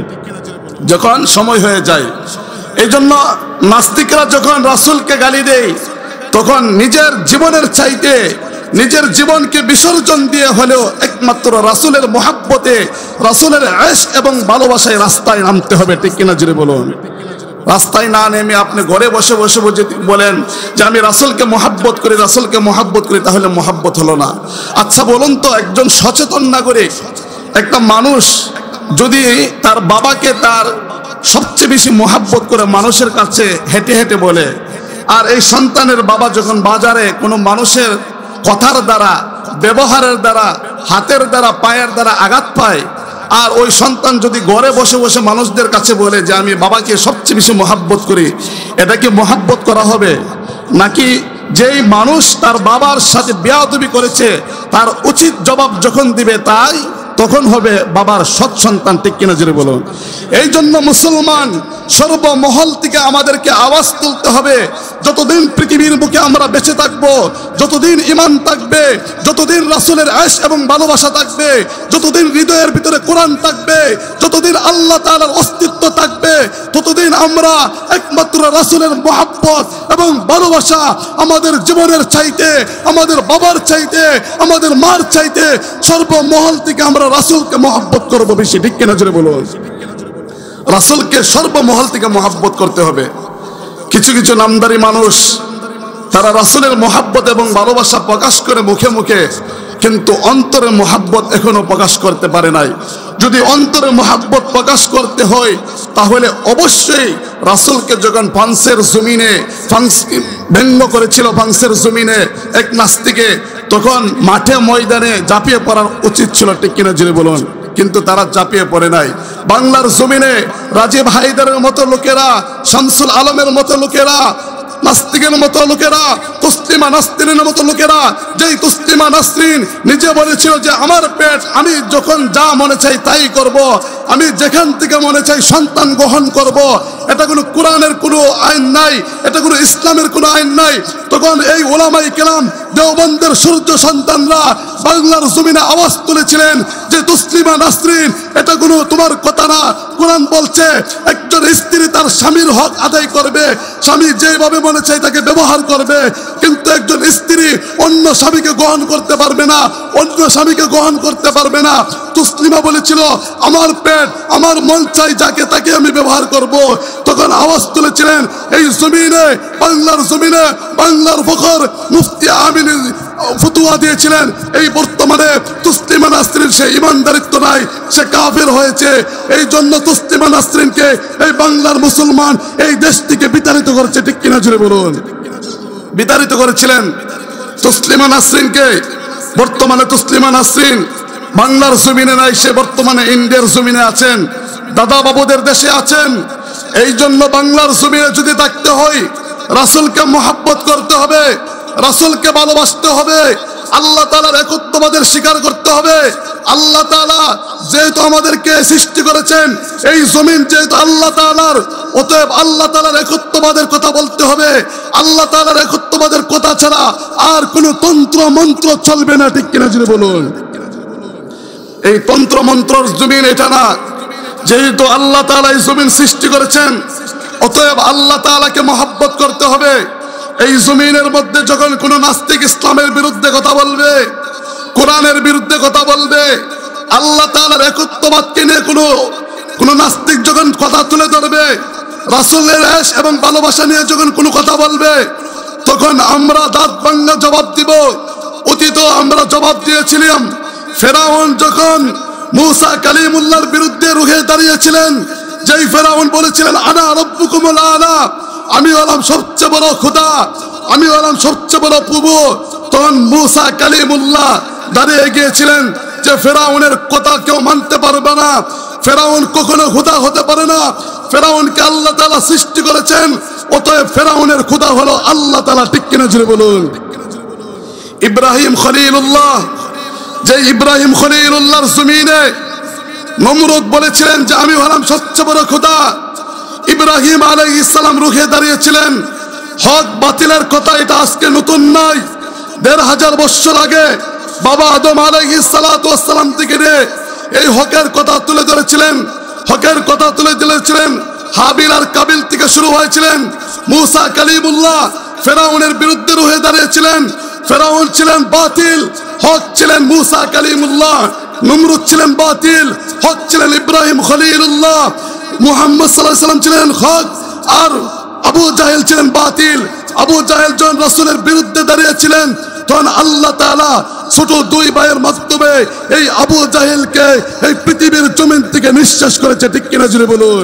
যখন সময় হয়ে যায়। এই জন্য নাস্তিকরা যখন রাসূলকে গালি দেয়, তখন নিজের জীবনের চাইতে নিজের জীবনকে বিসর্জন দিয়ে হলেও একমাত্র রাসূলের মহব্বতে, রাসূলের ইশক এবং ভালোবাসায় রাস্তায় নামতে হবে। ঠিক কিনা জোরে বলুন? রাস্তায় না নেমে আপনি ঘরে বসে বসে বলেন যে আমি রাসূলকে মহব্বত করি, রাসূলকে মহব্বত করি, তাহলে মহব্বত হলো না। আচ্ছা বলুন তো, একজন সচেতন নাগরিক, একটা মানুষ যদি তার বাবাকে তার সবচেয়ে বেশি মহব্বত করে মানুষের কাছে হেঁটে হেঁটে বলে, আর এই সন্তানের বাবা যখন বাজারে কোনো মানুষের কথার দ্বারা, ব্যবহারের দ্বারা, হাতের দ্বারা, পায়ের দ্বারা আঘাত পায়, আর ওই সন্তান যদি ঘরে বসে বসে মানুষদের কাছে বলে যে আমি বাবাকে সবচেয়ে বেশি মহব্বত করি, এটা কি মহব্বত করা হবে? নাকি যেই মানুষ তার বাবার সাথে বেয়াদবি করেছে তার উচিত জবাব যখন দিবে তাই তখন হবে বাবার সৎ সন্তান? ঠিক কিনা জোরে বলুন? এই জন্য মুসলমান সর্বমহল থেকে আমাদেরকে আওয়াজ তুলতে হবে, যতদিন পৃথিবীর বুকে আমরা বেঁচে থাকবো, যতদিন ঈমান থাকবে, যতদিন রাসূলের ইশক এবং ভালোবাসা থাকবে, যতদিন হৃদয়ের ভিতরে কোরআন থাকবে, যতদিন আল্লাহ তাআলার অস্তিত্ব থাকবে, ততদিন আমরা একমাত্র রাসূলের মহব্বত এবং ভালোবাসা আমাদের জীবনের চাইতে, আমাদের বাবার চাইতে, আমাদের মার চাইতে সর্বমহল থেকে আমরা রাসূলকে মহব্বত করব বেশি। ঠিক কিনা জোরে বলুন? রাসূলকে সর্বমহল থেকে মহব্বত করতে হবে। কিছু কিছু নামদারি মানুষ তারা রাসূলের মহব্বত এবং ভালোবাসা প্রকাশ করে মুখে মুখে, কিন্তু অন্তরে মহব্বত এখনো প্রকাশ করতে পারে নাই। যদি অন্তরে মহব্বত প্রকাশ করতে হয়, তাহলে অবশ্যই রাসূলকে যখন ফ্রান্সের জমিনে ব্যঙ্গ করেছিল, ফ্রান্সের জমিনে এক নাস্তিকে, তখন মাঠে ময়দানে ঝাঁপিয়ে পড়ার উচিত ছিল। ঠিক কিনা জোরে বলুন? কিন্তু তারা ঝাঁপিয়ে পড়ে নাই। বাংলার জমিনে রাজীব হায়দারের মতো লোকেরা, শামসুল আলমের মতো লোকেরা, নাস্তিকের মতো লোকেরা, তসলিমা নাসরিনের মতো লোকেরা, যেই তসলিমা নাসরিন নিজে বলেছিল যে আমার পেট, আমি যখন যা মনে চাই তাই করব, আমি যেখান থেকে মনে চাই সন্তান গ্রহণ করব, এটা কোনো কোরআনের কোনো আইন নাই, এটা কোনো ইসলামের কোনো আইন নাই। তখন এই ওলামায়ে কেরাম, দেওবন্দের সূর্য সন্তানরা বাংলার জমিনে আওয়াজ তুলেছিলেন যে তসলিমা নাসরিন, এটা কোনো তোমার কথা না। কোরআন বলছে একজন স্ত্রী তার স্বামীর হক আদায় করবে, স্বামী যেভাবে মনে চাই তাকে ব্যবহার করবে, কিন্তু একজন স্ত্রী অন্য স্বামীকে গ্রহণ করতে পারবে না, অন্য স্বামীকে গ্রহণ করতে পারবে না। তসলিমা বলেছিল আমার পেট, আমার মন চাই যাকে তাকে আমি ব্যবহার করব। তখন আওয়াজ তুলেছিলেন এই জমিনে, বাংলার জমিনে, বাংলার ফখর মুফতি আমিন ফতোয়া দিয়েছিলেন এই বর্তমানে তসলিমা নাসরিন সে ইমানদারিত্ব নাই, সে কাফের হয়েছে। এই জন্য তসলিমা নাসরিনকে এই বাংলার মুসলমান এই দেশ থেকে বিতাড়িত করেছে। ঠিক কিনা জোরে বলুন? বিতাড়িত করেছিলেন তসলিমা নাসরিনকে। বর্তমানে তসলিমা নাসরিন বাংলার জমিনে নাই, সে বর্তমানে ইন্ডিয়ার জমিনে আছেন, দাদা বাবুদের দেশে আছেন। এই জন্য বাংলার জমিনে যদি থাকতে হয়, রাসূলকে মহব্বত করতে হবে, রাসূলকে ভালোবাসতে হবে, আল্লাহ তাআলার একত্ববাদের স্বীকার করতে হবে। আল্লাহ তাআলা যেহেতু আমাদেরকে সৃষ্টি করেছেন, এই জমিন যেহেতু আল্লাহ তাআলার, অতএব আল্লাহ তাআলার একত্ববাদের কথা বলতে হবে। আল্লাহ তাআলার একত্ববাদের কথা ছাড়া আর কোনো তন্ত্র মন্ত্র চলবে না। ঠিক কিনা জোরে বলুন? এই তন্ত্র মন্ত্রর জমিন এটা না। যেহেতু আল্লাহ তাআলা এই জমিন সৃষ্টি করেছেন, অতএব আল্লাহ তাআলাকে মহব্বত করতে হবে। এই জমিনের মধ্যে যখন কোনো নাস্তিক ইসলামের বিরুদ্ধে কথা বলবে, কোরআনের বিরুদ্ধে কথা বলবে, আল্লাহ তাআলার একত্ববাদকে নিয়ে কোনো কোনো নাস্তিক যখন কথা তুলে ধরবে, রাসূলের ইশক এবং ভালোবাসা নিয়ে যখন কোনো কথা বলবে, তখন আমরা দাঁত ভাঙা জবাব দিব। অতি অতীত আমরা জবাব দিয়েছিলাম। ফেরাউন যখন মূসা কালিমুল্লাহর বিরুদ্ধে রুখে দাঁড়িয়েছিলেন, যেই ফেরাউন বলেছিলেন আনা রব্বুকুমুল আলা, আমি হলাম সবচেয়ে বড় খোদা, আমি হলাম সবচেয়ে বড় প্রভু, তখন মূসা কালিমুল্লাহ দাঁড়িয়ে গিয়েছিলেন যে ফেরাউনের কথা কেউ মানতে পারবে না, ফেরাউন কখনো খোদা হতে পারে না, ফেরাউনকে আল্লাহ তাআলা সৃষ্টি করেছেন, অতএব ফেরাউনের খোদা হলো আল্লাহ তাআলা। ঠিক কিনা জোরে বলুন। ইব্রাহিম খলিলুল্লাহ, যে ইব্রাহিম খলিলুল্লাহর জমিনে নমরুদ বলেছিলেন যে আমি হলাম সবচেয়ে বড় খোদা, ইব্রাহিম আলাইহিস সালাম রুখে দাঁড়িয়েছিলেন। হক বাতিলের কথা এটা আজকে নতুন নয়, দেড় হাজার বছর আগে বাবা আদম আলাইহিস সালাতু ওয়াস সালাম থেকে এই হকের কথা তুলে ধরেছিলেন, হকের কথা তুলে ধরেছিলেন। হাবিল আর কাবিল থেকে শুরু হয়েছিলেন। মূসা কালিমুল্লাহ ফেরাউনের বিরুদ্ধে রুখে দাঁড়িয়েছিলেন। ফেরাউন ছিলেন বাতিল, হক ছিলেন মূসা কালিমুল্লাহ। নমরুদ ছিলেন বাতিল, হক ছিলেন ইব্রাহিম খলিলুল্লাহ। মুহাম্মদ সাল্লাল্লাহু আলাইহি ওয়াসাল্লাম ছিলেন হক, আর আবু জাহেল ছিলেন বাতিল। আবু জাহেল যখন রাসূলের বিরুদ্ধে দাঁড়িয়েছিলেন, তখন আল্লাহ তাআলা ছোট দুই ভাইয়ের মাধ্যমে এই আবু জাহেলকে এই পৃথিবীর জমিন থেকে নিঃশেষ করেছে। ঠিক কিনা জুড়ে বলুন।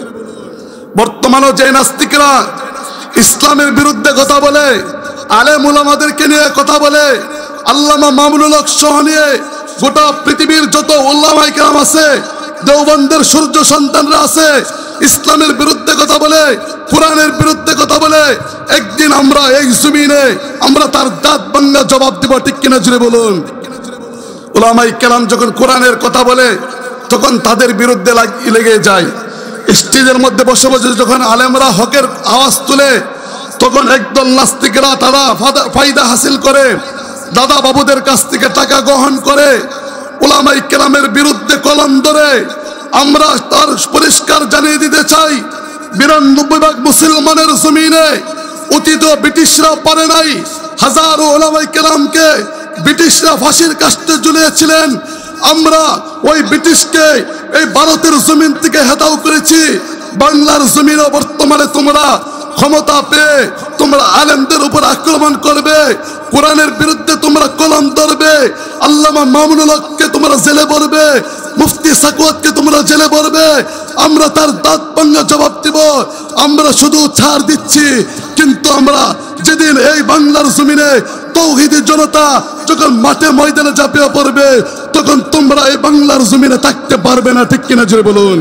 বর্তমানে যে নাস্তিকরা ইসলামের বিরুদ্ধে কথা বলে, আলেম উলামাদেরকে নিয়ে কথা বলে, আল্লামা মামুনুল হক সহ নিয়ে গোটা পৃথিবীর যত উলামায়ে কেরাম আছে, দেওবন্দের সূর্য সন্তানরা আছে, ইসলামের বিরুদ্ধে কথা বলে, কোরআনের বিরুদ্ধে কথা বলে, একদিন আমরা এই জমিনে আমরা তার দাঁত ভাঙা জবাব দিব। ঠিক কিনা জুড়ে বলুন। উলামায়ে কেরাম যখন কোরআনের কথা বলে, তখন তাদের বিরুদ্ধে লেগে যায়। স্টেজের মধ্যে বসে বসে যখন আলেমরা হকের আওয়াজ তুলে, তখন একদল নাস্তিকরা তারা ফায়দা হাসিল করে, দাদা বাবুদের কাছ থেকে টাকা গ্রহণ করে, উলামায়ে কেরামের বিরুদ্ধে কলম ধরে। আমরা তার পরিষ্কার জানিয়ে দিতে চাই, বিরানব্বই ভাগ মুসলমানের জমিনে অতীত ব্রিটিশরা পারে নাই। হাজারো উলামায়ে কেরামকে ব্রিটিশরা ফাঁসির কাস্টে ঝুলিয়েছিলেন। আমরা ওই ব্রিটিশকে এই ভারতের জমিন থেকে হেতাও করেছি। বাংলার জমিনে বর্তমানে তোমরা ক্ষমতা পেয়ে তোমরা আলেমদের উপর আক্রমণ করবে, কোরআনের বিরুদ্ধে তোমরা কলম ধরবে, আল্লামা মামুনুল হককে তোমরা জেলে ভরবে, মুফতি সাকুয়াতকে তোমরা জেলে ভরবে। আমরা তার দাঁত ভাঙা জবাব দিব। আমরা শুধু ছাড় দিচ্ছি, কিন্তু আমরা যেদিন এই বাংলার জমিনে তৌহিদি জনতা যখন মাঠে ময়দানে ঝাঁপিয়ে পড়বে, তখন তোমরা এই বাংলার জমিনে থাকতে পারবে না। ঠিক কিনা জোরে বলুন।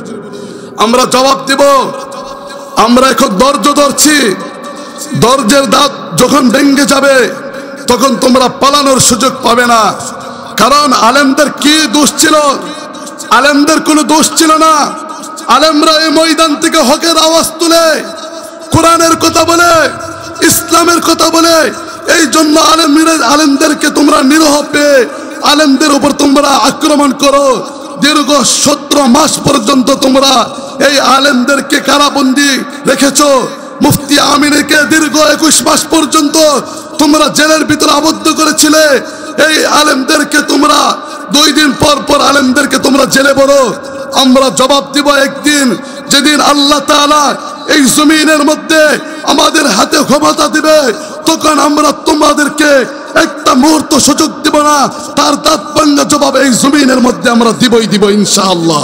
আমরা জবাব দিব। আমরা এখন ধৈর্য ধরছি, ধৈর্যের দাঁত যখন ভেঙে যাবে, তখন তোমরা পালানোর সুযোগ পাবে না। কারণ আলেমদের কি দোষ ছিল? আলেমদের কোনো দোষ ছিল না। আলেমরা এই ময়দান থেকে হকের আওয়াজ তুলে, কোরআনের কথা বলে, ইসলামের কথা বলে। এই জন্য আলেমরা আলেমদেরকে তোমরা নিরহ পেয়ে আলেমদের উপর তোমরা আক্রমণ করো। দীর্ঘ সতেরো মাস পর্যন্ত তোমরা এই আলেমদেরকে কারাবন্দি রেখেছো। মুফতি আমিনকে দীর্ঘ একুশ মাস পর্যন্ত তোমরা জেলের ভিতরে আবদ্ধ করেছিলে। এই আলেমদেরকে তোমরা দুই দিন পর পর আলেমদেরকে তোমরা জেলে ভরো। আমরা জবাব দিব একদিন, যেদিন আল্লাহ তাআলা এই জমিনের মধ্যে আমাদের হাতে ক্ষমতা দিবে, তখন আমরা তোমাদেরকে একটা মুহূর্ত সুযোগ দিব না। তার দাঁত ভাঙা জবাব এই জমিনের মধ্যে আমরা দিবই দিব, ইনশাআল্লাহ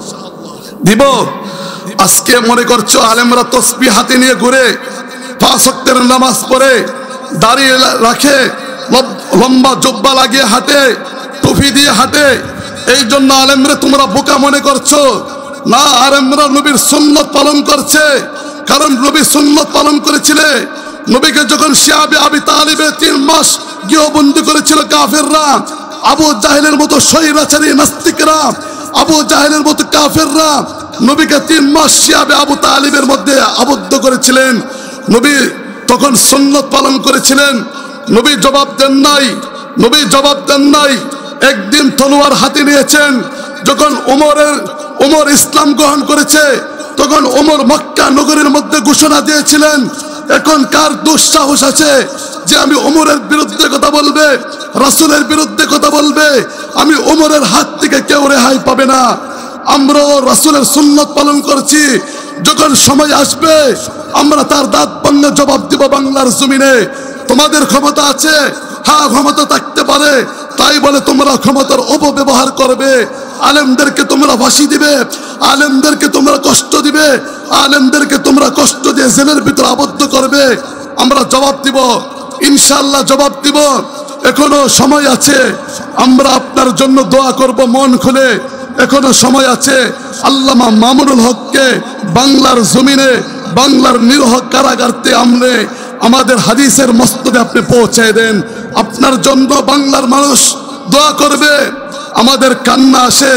দিব। আজকে মনে করছো আলেমরা তসবিহ হাতে নিয়ে ঘুরে, পাঁচ ওয়াক্তের নামাজ পড়ে, দাড়ি রাখে, লম্বা জুব্বা লাগিয়ে হাঁটে, টুপি দিয়ে হাঁটে, এই জন্য আলেমরা তোমরা বোকা মনে করছো না। আলেমরা নবীর সুন্নত পালন করছে, কারণ নবী সুন্নত পালন করেছিলে। নবীকে যখন শিয়াবে আবি তালিবে তিন মাস গৃহবন্দী করেছিল কাফেররা, আবু জাহেলের মতো স্বৈরাচারী নাস্তিকরা, আবু জাহেলের মতো কাফেররা নবীকে তিন মাস শিয়াবে আবু তালিবের মধ্যে আবদ্ধ করেছিলেন। নবী তখন সুন্নত পালন করেছিলেন। নবী জবাব দেন নাই, নবী জবাব দেন নাই। একদিন তলোয়ার হাতে নিয়েছেন। যখন ওমরের ওমর ইসলাম গ্রহণ করেছে, তখন ওমর মক্কা নগরীর মধ্যে ঘোষণা দিয়েছিলেন, এখন কার দুঃসাহস আছে যে আমি ওমরের বিরুদ্ধে কথা বলবে, রাসূলের বিরুদ্ধে কথা বলবে? আমি ওমরের হাত থেকে কেউ রেহাই পাবে না। আমরাও রাসূলের সুন্নত পালন করছি। যখন সময় আসবে আমরা তার দাঁত ভাঙা জবাব দিব বাংলার জমিনে। তোমাদের ক্ষমতা আছে, হ্যাঁ ক্ষমতা থাকতে পারে, তাই বলে তোমরা ক্ষমতার অপব্যবহার করবে, আলেমদেরকে তোমরা ফাঁসি দিবে, আলেমদেরকে তোমরা কষ্ট দিবে, আলেমদেরকে তোমরা কষ্ট দিয়ে জেলের ভিতরে আবদ্ধ করবে? আমরা জবাব দিব, ইনশাআল্লাহ জবাব দিব। এখনো সময় আছে, আমরা আপনার জন্য দোয়া করব মন খুলে। এখনো সময় আছে। আল্লামা মামুনুল হককে বাংলার জমিনে, বাংলার নিরহ কারাগারতে আমলে আমাদের হাদিসের মস্তদে আপনি পৌঁছায় দেন। আপনার জন্য বাংলার মানুষ দোয়া করবে। আমাদের কান্না আসে,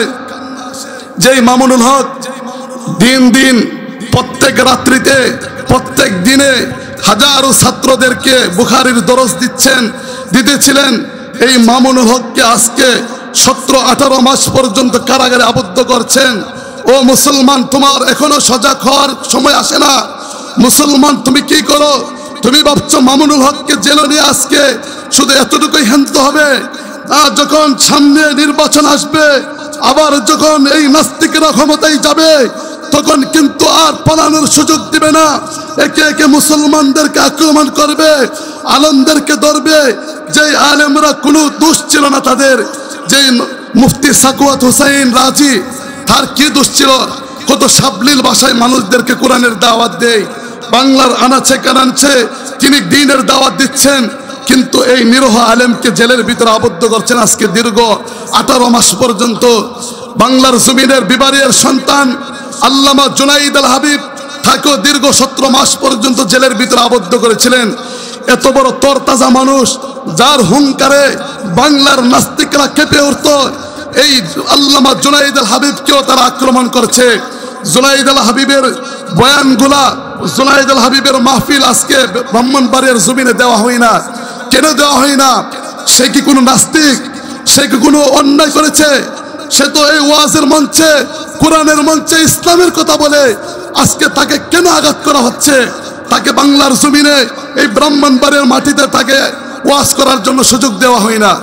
যেই মামুনুল হক দিন দিন প্রত্যেক রাত্রিতে, প্রত্যেক দিনে হাজারো ছাত্রদেরকে বুখারীর দরস দিচ্ছেন, দিতেছিলেন, এই মামুনুল হককে আজকে সতেরো আঠারো মাস পর্যন্ত কারাগারে আবদ্ধ করছেন। ও মুসলমান, তোমার এখনো সজাগ হওয়ার সময় আসে না? মুসলমান, তুমি কি করো? তুমি ভাবছো মামুনুল হককে জেলে নিয়ে আজকে শুধু এতটুকুই হেনতে হবে? আর যখন সামনে নির্বাচন আসবে, আবার যখন এই নাস্তিকরা ক্ষমতায় যাবে, তখন কিন্তু আর পালানোর সুযোগ দিবে না। একে একে মুসলমানদেরকে আক্রমণ করবে, আলেমদেরকে ধরবে। যে আলেমরা কোনো দোষ ছিল না তাদের, যে মুফতি সাকুয়াত হোসেন রাজি, তার কি দোষ ছিল? কত সাবলীল ভাষায় মানুষদেরকে কোরআনের দাওয়াত দেয়, বাংলার আনাচে কানাচে তিনি দ্বীনের দাওয়াত দিচ্ছেন, কিন্তু এই নিরহ আলেমকে জেলের ভিতরে আবদ্ধ করছেন আজকে দীর্ঘ আঠারো মাস পর্যন্ত। বাংলার জমিনের বিবারিয়ার সন্তান আল্লামা জুনাইদ আল হাবিব তাকেও দীর্ঘ সতেরো মাস পর্যন্ত জেলের ভিতরে আবদ্ধ করেছিলেন। এত বড় তরতাজা মানুষ, যার হুঙ্কারে বাংলার নাস্তিকরা কেঁপে উঠত, এই আল্লামা জুনাইদ আল হাবিবকেও তারা আক্রমণ করছে। জুনাইদ আল হাবিবের বয়ানগুলা, জুনাইদ আল হাবিবের মাহফিল আজকে ব্রাহ্মণবাড়িয়ার জমিনে দেওয়া হয় না। কেন দেওয়া হয় না? সে কি কোনো নাস্তিক? সে কি কোনো অন্যায় করেছে? সে তো এই ওয়াজের মঞ্চে, কোরআনের মঞ্চে ইসলামের কথা বলে। আজকে তাকে কেন আঘাত করা হচ্ছে? তাকে বাংলার জমিনে, এই ব্রাহ্মণবাড়িয়ার মাটিতে তাকে ওয়াজ করার জন্য সুযোগ দেওয়া হয় না।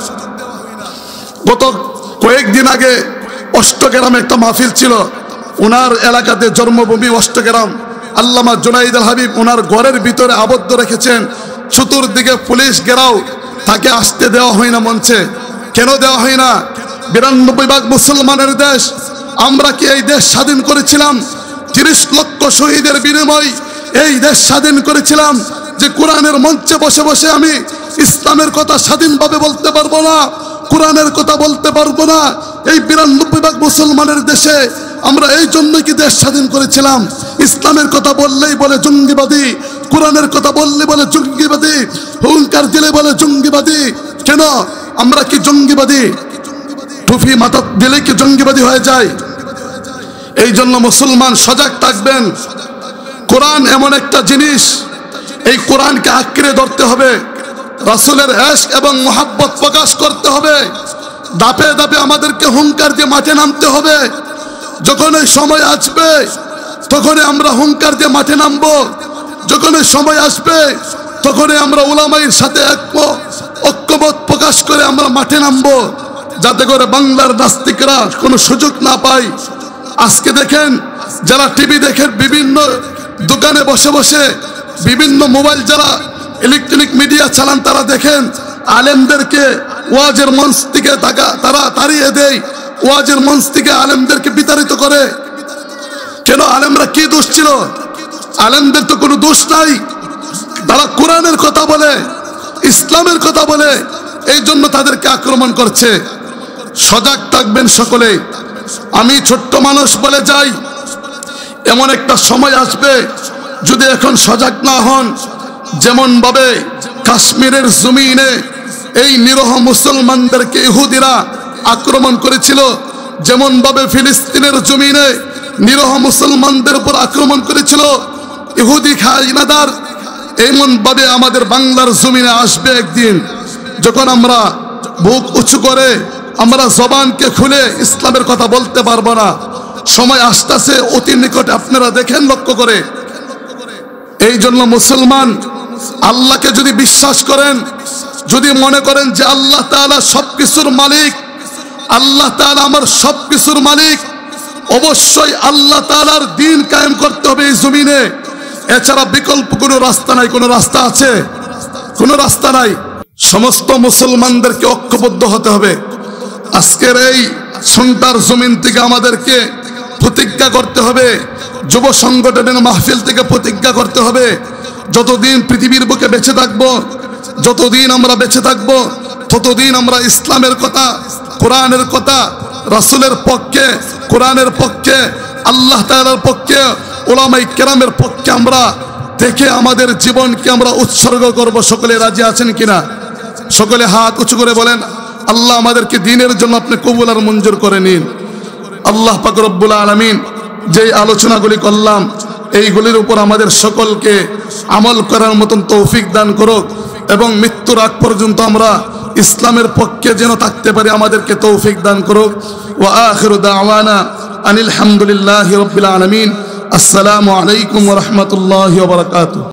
গত কয়েকদিন আগে অষ্টগ্রামে একটা মাহফিল ছিল, ওনার এলাকাতে জন্মভূমি অষ্টগ্রাম। আল্লামা জুনাইদ আল হাবিব ওনার ঘরের ভিতরে আবদ্ধ রেখেছেন, চতুর্দিকে পুলিশ ঘেরাও, তাকে আসতে দেওয়া হয় না মঞ্চে। কেন দেওয়া হয় না? বিরানব্বই ভাগ মুসলমানের দেশ। আমরা কি এই দেশ স্বাধীন করেছিলাম? তিরিশ লক্ষ শহীদের বিনিময় এই দেশ স্বাধীন করেছিলাম, যে কোরআনের মঞ্চে বসে বসে আমি ইসলামের কথা স্বাধীনভাবে বলতে পারবো না, কোরআনের কথা বলতে পারবো না? এই বিরানব্বই ভাগ মুসলমানের দেশে আমরা এই জন্য কি দেশ স্বাধীন করেছিলাম? ইসলামের কথা বললেই বলে জঙ্গিবাদী, কোরআনের কথা বললে বলে জঙ্গিবাদী, হুঙ্কার দিলে বলে জঙ্গিবাদী। কেন? আমরা কি জঙ্গিবাদী? টুপি মাথা দিলে কি জঙ্গিবাদী হয়ে যায়? এই জন্য মুসলমান সজাগ থাকবেন। কোরআন এমন একটা জিনিস, এই কোরআনকে আঁকড়ে ধরতে হবে, রাসূলের ইশক এবং মুহাব্বত প্রকাশ করতে হবে। দাপে দাপে আমাদেরকে হুঙ্কার দিয়ে মাঠে নামতে হবে। যখন এই সময় আসবে, তখনই আমরা হুঙ্কার দিয়ে মাঠে নামবো। যখন এই সময় আসবে, তখনই আমরা উলামায়ের সাথে ঐক্যমত প্রকাশ করে আমরা মাঠে নামবো, যাতে করে বাংলার নাস্তিকরা কোনো সুযোগ না পায়। আজকে দেখেন, যারা টিভি দেখেন, বিভিন্ন দোকানে বসে বসে, বিভিন্ন মোবাইল যারা ইলেকট্রনিক মিডিয়া চালান, তারা দেখেন আলেমদেরকে ওয়াজের মঞ্চ থেকে তারা তাড়িয়ে দেয়, ওয়াজের মঞ্চ থেকে আলেমদেরকে বিতাড়িত করে। কেন? আলেমরা কি দোষ ছিল? আলেমদের তো কোনো দোষ নাই। তারা কোরআনের কথা বলে, ইসলামের কথা বলে, এই জন্য তাদেরকে আক্রমণ করছে। সজাগ থাকবেন সকলে। আমি ছোট্ট মানুষ বলে যাই, এমন একটা সময় আসবে, যদি এখন সজাগ না হন, যেমন ভাবে কাশ্মীরের জমিনে এই নিরহ মুসলমানদেরকে ইহুদিরা আক্রমণ করেছিল, যেমন ভাবে ফিলিস্তিনের জমিনে নিরহ মুসলমানদের উপর আক্রমণ করেছিল ইহুদি খাইনাদার, এমন ভাবে আমাদের বাংলার জমিনে আসবে একদিন, যখন আমরা বুক উঁচু করে আমরা জবানকে খুলে ইসলামের কথা বলতে পারবো না। সময় আসতেছে অতি নিকটে, আপনারা দেখেন লক্ষ্য করে। এই জন্য মুসলমান, আল্লাহকে যদি বিশ্বাস করেন, যদি মনে করেন যে আল্লাহ তাআলা সবকিছুর মালিক, আল্লাহ তাআলা আমার সবকিছুর মালিক, অবশ্যই আল্লাহ তাআলার দ্বীন কায়েম করতে হবে এই জমিনে। এছাড়া বিকল্প কোনো রাস্তা নাই। কোনো রাস্তা আছে? কোনো রাস্তা নাই। সমস্ত মুসলমানদেরকে ঐক্যবদ্ধ হতে হবে। আজকের এই সুন্টার জমিন থেকে আমাদেরকে প্রতিজ্ঞা করতে হবে, যুব সংগঠনের মাহফিল থেকে প্রতিজ্ঞা করতে হবে, যতদিন পৃথিবীর বুকে বেঁচে থাকবো, যতদিন আমরা বেঁচে থাকবো, ততদিন আমরা ইসলামের কথা, কোরআনের কথা, রাসূলের পক্ষে, কোরআনের পক্ষে, আল্লাহ তাআলার পক্ষে, উলামায়ে কেরামের পক্ষে আমরা দেখে আমাদের জীবনকে আমরা উৎসর্গ করব। সকলে রাজি আছেন কিনা? সকলে হাত উঁচু করে বলেন, আল্লাহ আমাদেরকে দ্বীনের জন্য আপনি কবুল আর মঞ্জুর করে নিন। আল্লাহ পাক রব্বুল আলামিন যেই আলোচনাগুলি করলাম, এইগুলির উপর আমাদের সকলকে আমল করার মতন তৌফিক দান করুক, এবং মৃত্যুর আগ পর্যন্ত আমরা ইসলামের পক্ষে যেন থাকতে পারি আমাদেরকে তৌফিক দান করুক। ওয়া আখিরু দাওয়ানা আনিল হামদুলিল্লাহি রাব্বিল আলামিন। আসসালামু আলাইকুম ওয়া রাহমাতুল্লাহি ওয়া বারাকাতুহু।